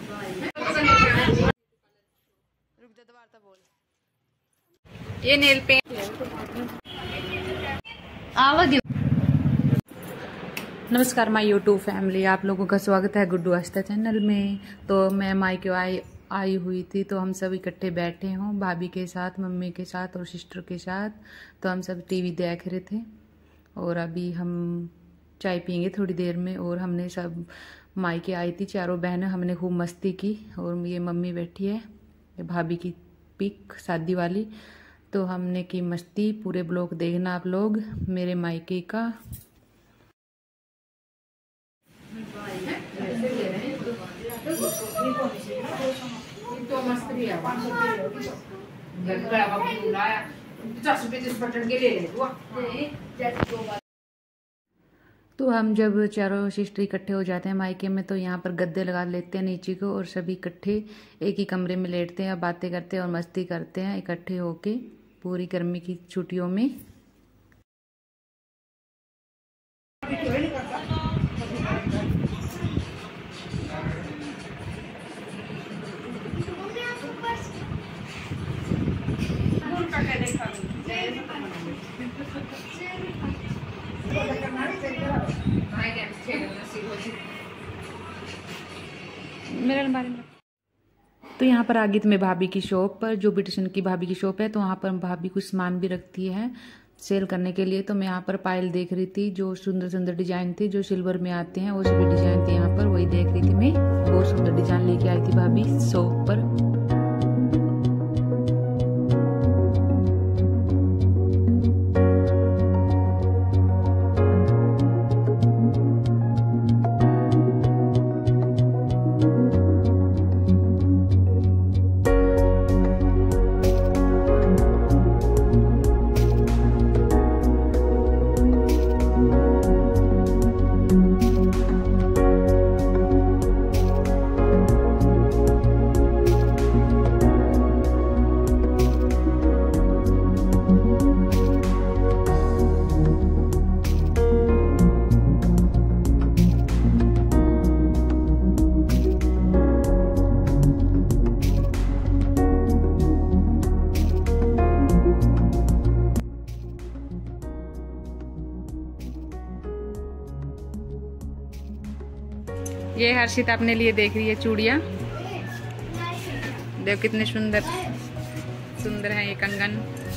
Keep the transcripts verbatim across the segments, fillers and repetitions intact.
जा दोबारा बोल। ये नेल पेंट आवाज। नमस्कार माय यूट्यूब फैमिली, आप लोगों का स्वागत है गुड्डू आस्था चैनल में। तो मैं मायके आई आई हुई थी, तो हम सब इकट्ठे बैठे हों भाभी के साथ, मम्मी के साथ और सिस्टर के साथ। तो हम सब टीवी देख रहे थे और अभी हम चाय पियेंगे थोड़ी देर में। और हमने सब मायके आई थी चारों बहनें, हमने खूब मस्ती की। और ये मम्मी बैठी है, ये भाभी की पिक शादी वाली। तो हमने की मस्ती, पूरे ब्लॉग देखना आप लोग मेरे मायके का। तो हम जब चारों सिस्टर इकट्ठे हो जाते हैं मायके में, तो यहाँ पर गद्दे लगा लेते हैं नीचे को और सभी इकट्ठे एक ही कमरे में लेटते हैं, बातें करते हैं और मस्ती करते हैं इकट्ठे होके पूरी गर्मी की छुट्टियों में। मेरे बारे में तो यहाँ पर आ गई थी मैं भाभी की शॉप पर, जो ब्यूटिशियन की भाभी की शॉप है। तो वहाँ पर भाभी कुछ सामान भी रखती है सेल करने के लिए। तो मैं यहाँ पर पायल देख रही थी, जो सुंदर सुंदर डिजाइन थी, जो सिल्वर में आते हैं वो सभी डिजाइन थे यहाँ पर, वही देख रही थी मैं। बहुत सुंदर डिजाइन लेके आई थी भाभी शॉप पर। ये हर्षित अपने लिए देख रही है चूड़ियाँ, देखो कितने सुंदर सुंदर है ये कंगन।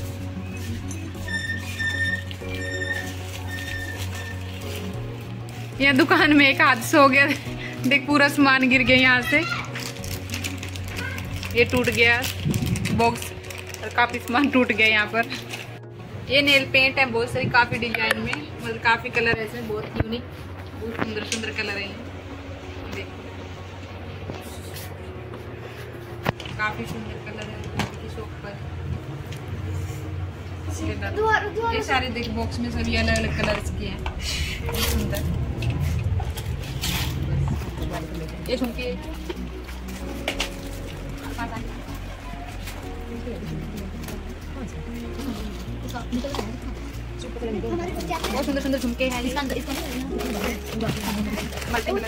यहाँ दुकान में एक हादसा हो गया, देख पूरा सामान गिर गया यहाँ से, ये टूट गया बॉक्स और काफी सामान टूट गया यहाँ पर। ये नेल पेंट है बहुत सारी, काफी डिजाइन में, मतलब काफी कलर है इसमें, बहुत यूनिक, बहुत सुंदर सुंदर कलर है। काफी सुंदर कलर है की शॉप पर। ये सारे देख बॉक्स में सभी अलग अलग कलर्स के हैं, सुंदर। ये झुमके बहुत सुंदर सुंदर झुमके हैं। इसका अंदर इसका मल्टी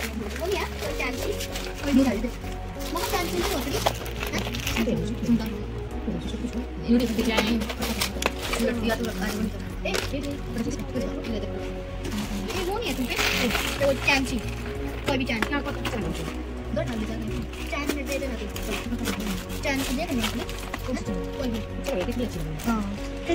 डिजाइन वो नहीं है तुम पे वो चांची, कोई भी चांची आपको दो डाल दीजिए, चांच में दे देना, चांच दे देना कोई भी। चलो कितनी अच्छी है। हां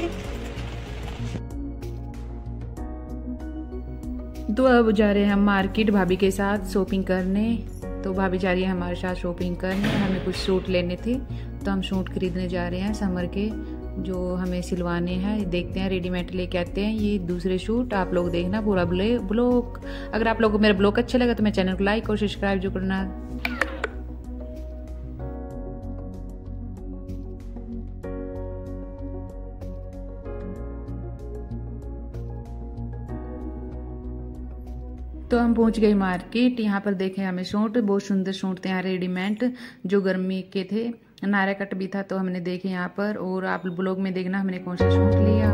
तो अब जा रहे हैं हम मार्केट भाभी के साथ शॉपिंग करने। तो भाभी जा रही है हमारे साथ शॉपिंग करने, हमें कुछ सूट लेने थे, तो हम सूट खरीदने जा रहे हैं समर के, जो हमें सिलवाने हैं। देखते हैं रेडीमेड लेके आते हैं ये दूसरे सूट। आप लोग देखना पूरा ब्लॉग। अगर आप लोगों को मेरा ब्लॉग अच्छा लगा तो मेरे चैनल को लाइक और सब्सक्राइब जो करना। तो हम पहुंच गए मार्केट। यहाँ पर देखें हमें सूट, बहुत सुंदर सूट थे यहाँ रेडीमेड, जो गर्मी के थे, नायरा कट भी था, तो हमने देखे यहाँ पर। और आप ब्लॉग में देखना हमने कौन सा सूट लिया।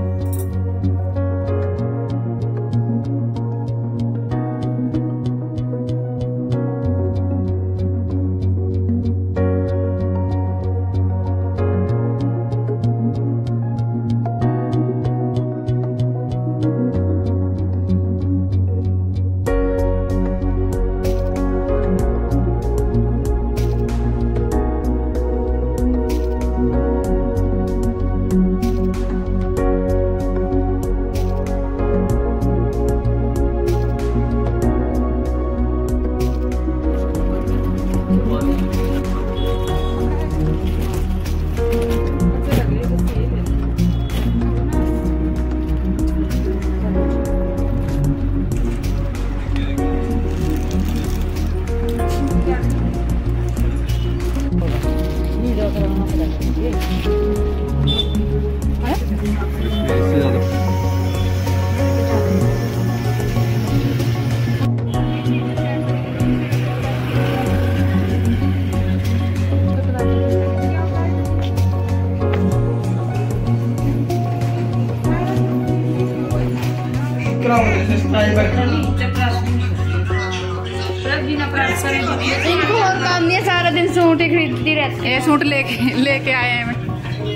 इनको और काम नहीं है, सारा दिन सूट ही खरीदती रहती है। ये सूट लेके लेके आए हैं मैं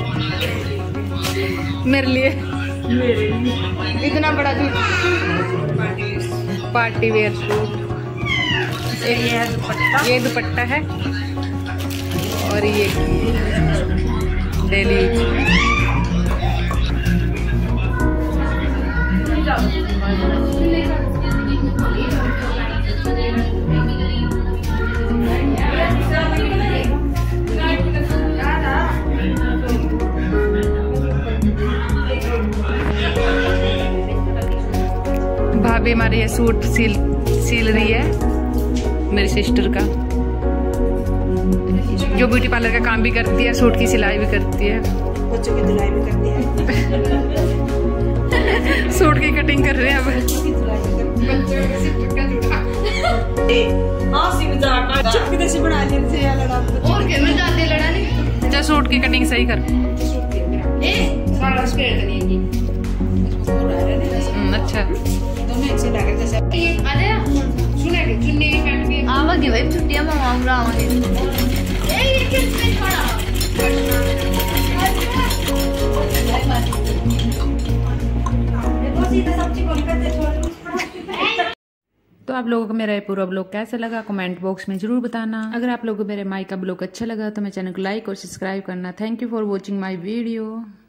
मेरे लिए, इतना बड़ा सूट, पार्टी वेयर सूट। एक ये है दुपट्टा, ये दुपट्टा है और ये डेली भाभी हमारे ये सूट सील सील रही है, मेरी सिस्टर का, जो ब्यूटी पार्लर का काम भी करती है, सूट की सिलाई भी करती है, बच्चों की धुलाई भी करती है। सूट की कटिंग कर रहे हैं अब। बना और क्या मैं जाते लड़ा नहीं। अच्छा सूट की कटिंग सही कर। अच्छा आवागे भाई छुट्टियां मंगाऊंगा आवागे। तो आप लोगों को मेरा ये पूरा ब्लॉग कैसा लगा कमेंट बॉक्स में जरूर बताना। अगर आप लोगों को मेरे माई का ब्लॉग अच्छा लगा तो मेरे चैनल को लाइक और सब्सक्राइब करना। Thank you for watching my video.